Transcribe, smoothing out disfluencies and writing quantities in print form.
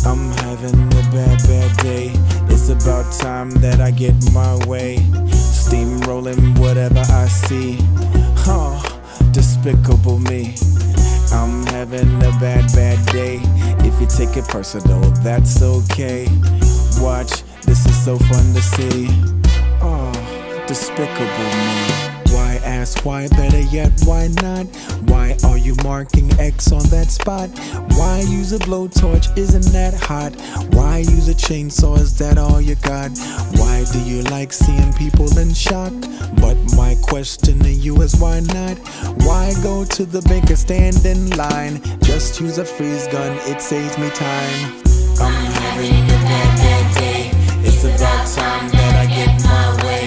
I'm having a bad day. It's about time that I get my way. Steamrolling whatever I see. Despicable me. I'm having a bad day. If you take it personal, that's okay. Watch, this is so fun to see. Oh, despicable me. Why ask why? Better yet, why not? Why are you marking X on that spot? Why use a blowtorch? Isn't that hot? Why use a chainsaw? Is that all you got? Why do you like seeing people in shock? But my question to you is why not? Why go to the bank and stand in line? Just use a freeze gun, it saves me time. I'm having a bad day. It's about time that I get my way.